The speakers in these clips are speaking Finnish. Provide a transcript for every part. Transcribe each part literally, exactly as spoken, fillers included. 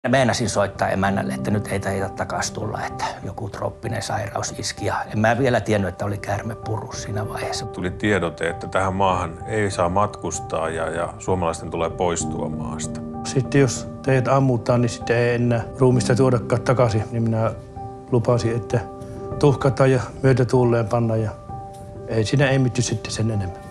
Meinasin soittaa emännälle, että nyt ei taida takaisin tulla, että joku trooppinen sairaus iski. Ja en mä vielä tiennyt, että oli käärme purus siinä vaiheessa. Tuli tiedote, että tähän maahan ei saa matkustaa ja, ja suomalaisten tulee poistua maasta. Sitten jos teidät ammutaan, niin sitten ei enää ruumista tuodakaan takaisin. Niin minä lupasin, että tuhkataan ja myötätuuleen panna ja ei siinä emitty sitten sen enemmän.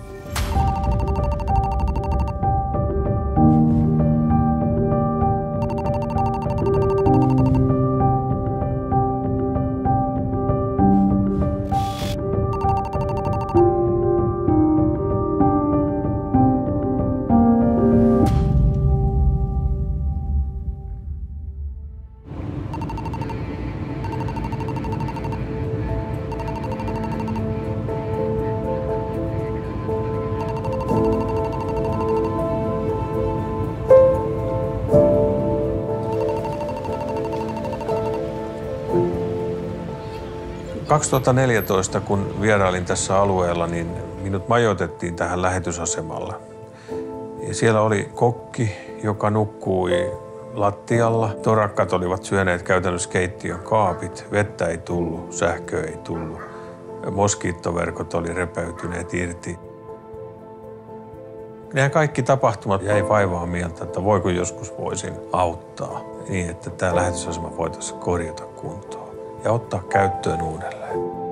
kaksituhattaneljätoista, kun vierailin tässä alueella, niin minut majoitettiin tähän lähetysasemalle. Ja siellä oli kokki, joka nukkui lattialla. Torakkat olivat syöneet käytännössä keittiön kaapit. Vettä ei tullut, sähköä ei tullut. Moskiittoverkot oli repeytyneet irti. Nämä kaikki tapahtumat jäi vaivaa mieltä, että voiko joskus voisin auttaa niin, että tämä lähetysasema voitaisiin korjata kuntoon ja ottaa käyttöön uudelleen.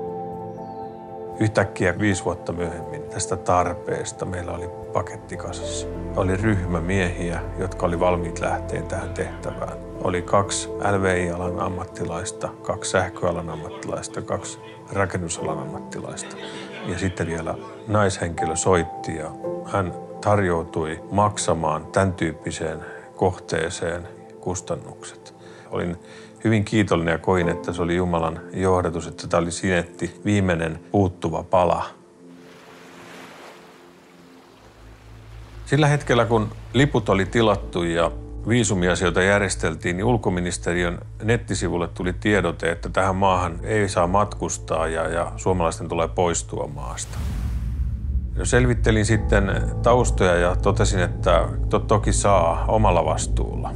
Yhtäkkiä viisi vuotta myöhemmin tästä tarpeesta meillä oli paketti kasassa. Oli ryhmä miehiä, jotka oli valmiit lähteen tähän tehtävään. Oli kaksi L V I-alan ammattilaista, kaksi sähköalan ammattilaista, kaksi rakennusalan ammattilaista. Ja sitten vielä naishenkilö soitti ja hän tarjoutui maksamaan tämän tyyppiseen kohteeseen kustannukset. Olin hyvin kiitollinen ja koin, että se oli Jumalan johdatus, että tämä oli sinetti viimeinen puuttuva pala. Sillä hetkellä, kun liput oli tilattu ja viisumiasioita järjesteltiin, niin ulkoministeriön nettisivulle tuli tiedote, että tähän maahan ei saa matkustaa ja, ja suomalaisten tulee poistua maasta. No, selvittelin sitten taustoja ja totesin, että to, toki saa omalla vastuulla.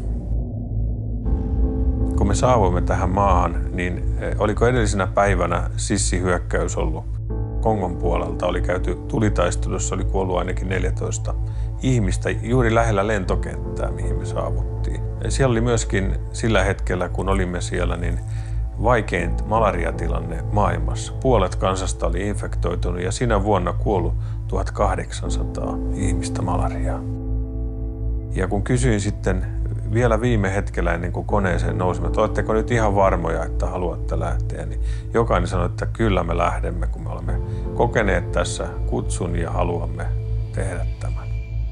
Kun me saavuimme tähän maahan, niin oliko edellisenä päivänä sissihyökkäys ollut Kongon puolelta. Oli käyty tulitaistelussa, oli kuollut ainakin neljätoista ihmistä juuri lähellä lentokenttää, mihin me saavuttiin. Ja siellä oli myöskin sillä hetkellä, kun olimme siellä, niin vaikein malariatilanne maailmassa. Puolet kansasta oli infektoitunut ja siinä vuonna kuollut tuhatkahdeksansataa ihmistä malariaa. Ja kun kysyin sitten vielä viime hetkellä ennen kuin koneeseen nousimme, että oletteko nyt ihan varmoja, että haluatte lähteä, niin jokainen sanoi, että kyllä me lähdemme, kun me olemme kokeneet tässä kutsun ja haluamme tehdä tämän.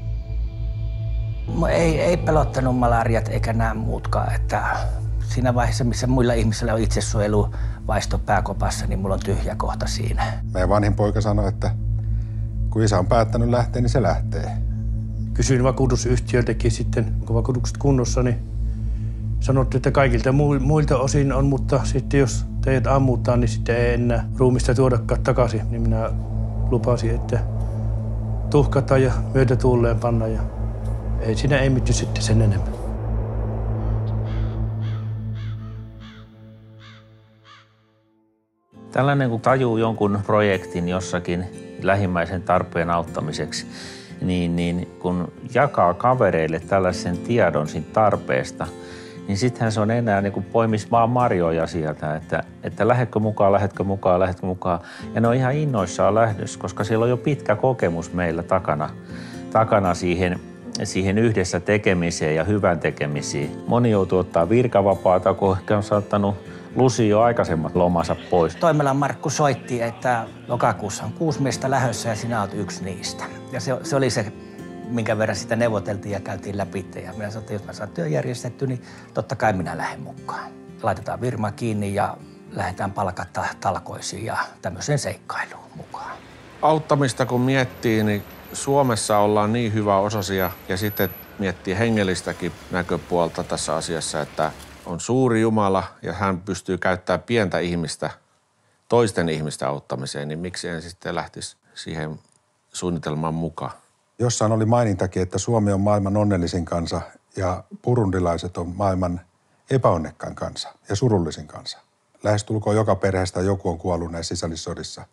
Ei, ei pelottanut malariat eikä nämä muutkaan, että siinä vaiheessa, missä muilla ihmisillä on itsesuojeluvaisto pääkopassa, niin mulla on tyhjä kohta siinä. Meidän vanhin poika sanoi, että kun isä on päättänyt lähteä, niin se lähtee. Kysyin vakuutusyhtiöltäkin sitten, onko vakuutukset kunnossa, niin sanottiin, että kaikilta muilta osin on, mutta sitten jos teidät ammutaan, niin sitten ei enää ruumista tuodakaan takaisin. Niin minä lupasin, että tuhkataan ja myötätuuleen panna ja ei siinä emitty sitten sen enemmän. Tällainen kun tajuu jonkun projektin jossakin lähimmäisen tarpeen auttamiseksi, niin, niin kun jakaa kavereille tällaisen tiedon siitä tarpeesta, niin sittenhän se on enää niin kuin poimis vaan marjoja sieltä, että, että lähdetkö mukaan, lähdetkö mukaan, lähdetkö mukaan. Ja ne on ihan innoissaan lähdössä, koska siellä on jo pitkä kokemus meillä takana, takana siihen, siihen yhdessä tekemiseen ja hyvän tekemisiin. Moni joutuu ottaa virkavapaata, kun ehkä on saattanut lusi jo aikaisemmat lomansa pois. Toimelan Markku soitti, että lokakuussa on kuusi miestä lähdössä ja sinä olet yksi niistä. Ja se, se oli se, minkä verran sitä neuvoteltiin ja käytiin läpi. Ja minä sanoin, että jos mä saan työn järjestetty, niin totta kai minä lähden mukaan. Laitetaan firma kiinni ja lähdetään palkatta talkoisiin ja tämmöiseen seikkailuun mukaan. Auttamista kun miettii, niin Suomessa ollaan niin hyvä osasia ja sitten miettii hengellistäkin näköpuolta tässä asiassa, että on suuri Jumala ja hän pystyy käyttämään pientä ihmistä toisten ihmisten auttamiseen, niin miksi en sitten lähtisi siihen suunnitelmaan mukaan? Jossain oli mainintakin, että Suomi on maailman onnellisin kansa ja burundilaiset on maailman epäonnekkain kansa ja surullisin kansa. Lähestulkoon joka perheestä joku on kuollut näissä sisällissodissa.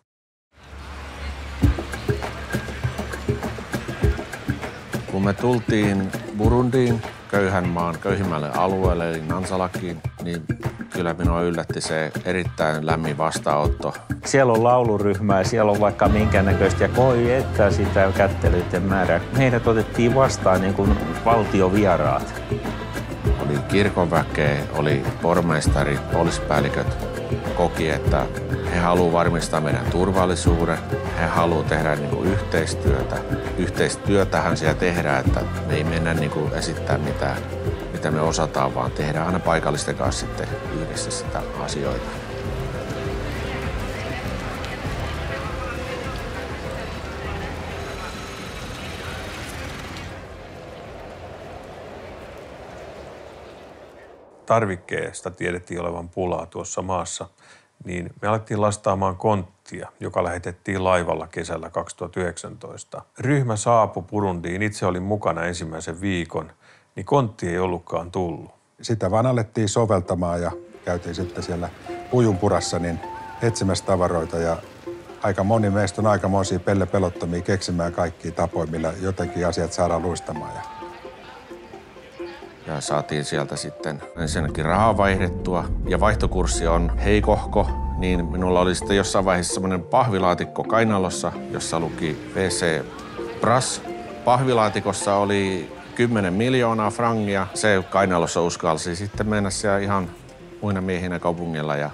Kun me tultiin Burundiin, köyhän maan köyhimmälle alueelle, eli Nansalakiin, niin kyllä minua yllätti se erittäin lämmin vastaanotto. Siellä on lauluryhmää, siellä on vaikka minkä näköistä, ja koi että sitä kättelyiden määrää. Meidät otettiin vastaan niin kuin valtiovieraat. Oli kirkonväkeä, oli pormestari, poliisipäälliköt koki, että he haluavat varmistaa meidän turvallisuuden. He haluavat tehdä niin kuin yhteistyötä. Yhteistyötähän siellä tehdään, että me ei mennä niin kuin esittää mitään, mitä me osataan, vaan tehdään aina paikallisten kanssa sitten yhdessä sitä asioita. Tarvikkeesta tiedettiin olevan pulaa tuossa maassa, niin me alettiin lastaamaan konttia, joka lähetettiin laivalla kesällä kaksituhattayhdeksäntoista. Ryhmä saapui Burundiin, itse olin mukana ensimmäisen viikon, niin kontti ei ollutkaan tullut. Sitä vaan alettiin soveltamaan ja käytiin sitten siellä Pujunpurassa niin etsimässä tavaroita ja aika moni meistä on aikamoisia pellepelottomia keksimään kaikkia tapoja, millä jotenkin asiat saadaan luistamaan. Ja saatiin sieltä sitten ensinnäkin rahaa vaihdettua ja vaihtokurssi on heikohko, niin minulla oli sitten jossain vaiheessa semmoinen pahvilaatikko kainalossa, jossa luki V C Brass. Pahvilaatikossa oli kymmenen miljoonaa frangia. Se kainalossa uskalsi sitten mennä siellä ihan muina miehinä kaupungilla. Ja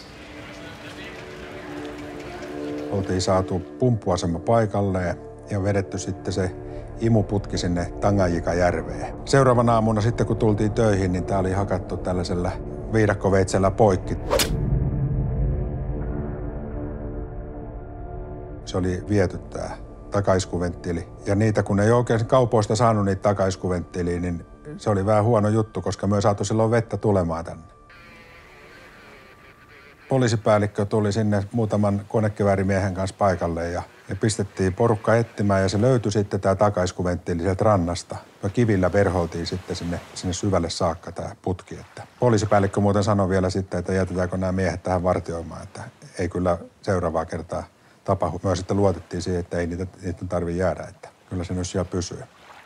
oltiin saatu pumppuasema paikalleen ja vedetty sitten se imuputki sinne Tanganyika-järveen. Seuraavana aamuna sitten kun tultiin töihin, niin tää oli hakattu tällaisella viidakkoveitsellä poikki. Se oli viety tää takaiskuventtiili. Ja niitä kun ei oikein kaupoista saanut niitä takaiskuventtiiliä, niin se oli vähän huono juttu, koska me ei saatu silloin vettä tulemaan tänne. Poliisipäällikkö tuli sinne muutaman konekiväärimiehen kanssa paikalle ja me pistettiin porukka etsimään ja se löytyi sitten tämä takaiskuventtiili sieltä rannasta. Me kivillä verhoiltiin sitten sinne, sinne syvälle saakka tämä putki. Että poliisipäällikkö muuten sanoi vielä sitten, että jätetäänkö nämä miehet tähän vartioimaan, että ei kyllä seuraavaa kertaa tapahdu. Myös sitten luotettiin siihen, että ei niitä, niitä tarvitse jäädä, että kyllä se nyt siellä pysyy.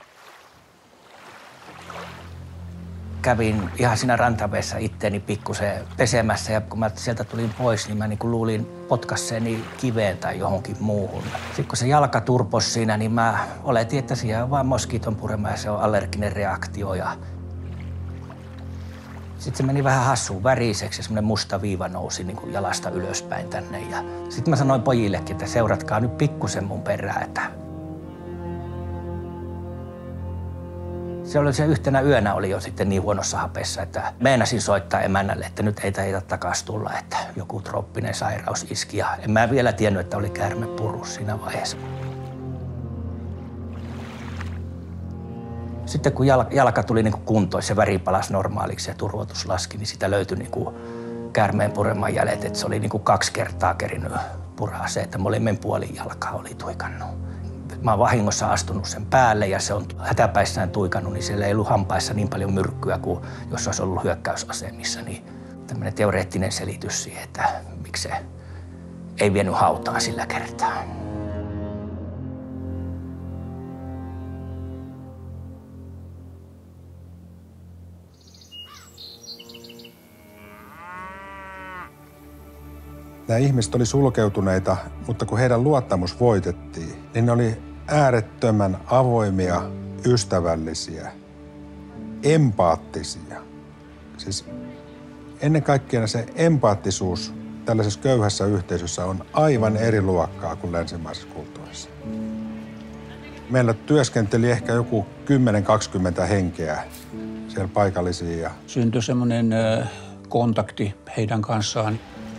Kävin ihan siinä rantaveessa itteeni pikkusen pesemässä ja kun mä sieltä tulin pois, niin mä niin kuin luulin potkasseeni kiveen tai johonkin muuhun. Sitten kun se jalka turposi siinä, niin mä oletin, että siihen on vaan moskiiton purema ja se on allerginen reaktio. Ja sitten se meni vähän hassuun väriseksi ja semmoinen musta viiva nousi niin kuin jalasta ylöspäin tänne. Ja sitten mä sanoin pojillekin, että seuratkaa nyt pikkusen mun perään, että se oli se yhtenä yönä oli jo sitten niin huonossa hapessa, että meinasin soittaa emännälle, että nyt ei taida takaisin tulla, että joku trooppinen sairaus iski. Ja en mä vielä tiennyt, että oli käärmepurus siinä vaiheessa. Sitten kun jalka tuli niin kuin kuntoon, se väri palasi normaaliksi ja turvotus laski, niin sitä löytyi niin kuin käärmeen pureman jäljet, että se oli niin kuin kaksi kertaa kerinyt puraa se, että molemmin puolin jalkaa oli tuikannut. Mä oon vahingossa astunut sen päälle ja se on hätäpäissään tuikannut, niin siellä ei ollut hampaissa niin paljon myrkkyä kuin jos olisi ollut hyökkäysasemissa. Niin tämmöinen teoreettinen selitys siihen, että miksi se ei vienyt hautaan sillä kertaa. Nämä ihmiset oli sulkeutuneita, mutta kun heidän luottamus voitettiin, niin ne oli äärettömän avoimia, ystävällisiä, empaattisia. Siis ennen kaikkea se empaattisuus tällaisessa köyhässä yhteisössä on aivan eri luokkaa kuin länsimaisessa kulttuurissa. Meillä työskenteli ehkä joku kymmenen kaksikymmentä henkeä siellä paikallisia. Ja syntyi semmoinen kontakti heidän kanssaan.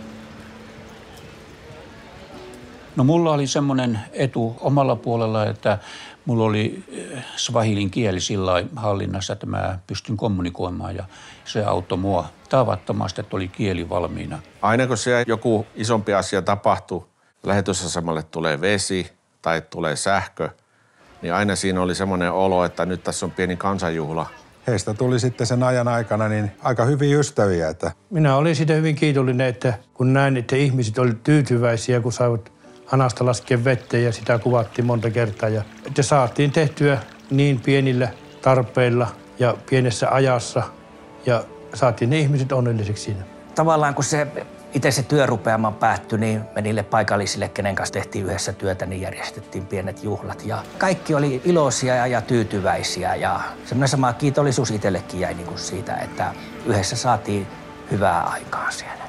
No mulla oli semmoinen etu omalla puolella, että mulla oli swahilin kieli sillä hallinnassa, että mä pystyn kommunikoimaan ja se auttoi mua tavattomasti, että oli kieli valmiina. Aina kun siellä joku isompi asia tapahtuu, lähetysasemalle tulee vesi tai tulee sähkö, niin aina siinä oli semmoinen olo, että nyt tässä on pieni kansanjuhla heistä tuli sitten sen ajan aikana niin aika hyviä ystäviä. Että Minä olin siitä hyvin kiitollinen, että kun näin, että ihmiset olivat tyytyväisiä, kun saivat hanasta laskea vettä ja sitä kuvattiin monta kertaa. Ja että saatiin tehtyä niin pienillä tarpeilla ja pienessä ajassa ja saatiin ne ihmiset onnelliseksi siinä. Tavallaan kun se itse se työrupeama päättyi, niin me niille paikallisille, kenen kanssa tehtiin yhdessä työtä, niin järjestettiin pienet juhlat. Ja kaikki oli iloisia ja, ja tyytyväisiä ja semmoinen sama kiitollisuus itsellekin jäi niin kuin siitä, että yhdessä saatiin hyvää aikaa siellä.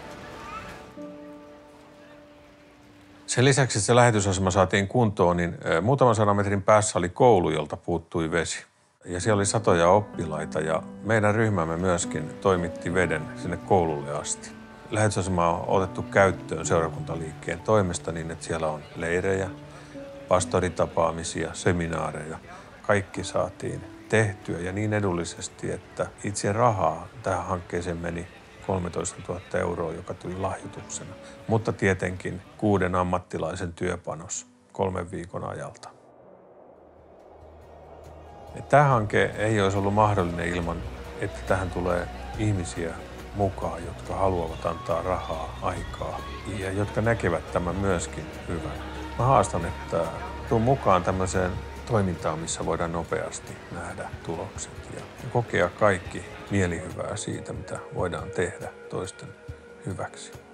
Sen lisäksi, että se lähetysasema saatiin kuntoon, niin muutaman sadan metrin päässä oli koulu, jolta puuttui vesi. Ja siellä oli satoja oppilaita ja meidän ryhmämme myöskin toimitti veden sinne koululle asti. Lähetysasema on otettu käyttöön seurakuntaliikkeen toimesta niin, että siellä on leirejä, pastoritapaamisia, seminaareja. Kaikki saatiin tehtyä ja niin edullisesti, että itse rahaa tähän hankkeeseen meni kolmetoistatuhatta euroa, joka tuli lahjoituksena. Mutta tietenkin kuuden ammattilaisen työpanos kolmen viikon ajalta. Tämä hanke ei olisi ollut mahdollinen ilman, että tähän tulee ihmisiä mukaan, jotka haluavat antaa rahaa, aikaa ja jotka näkevät tämän myöskin hyvän. Mä haastan, että tuun mukaan tämmöiseen toimintaan, missä voidaan nopeasti nähdä tulokset ja kokea kaikki mielihyvää siitä, mitä voidaan tehdä toisten hyväksi.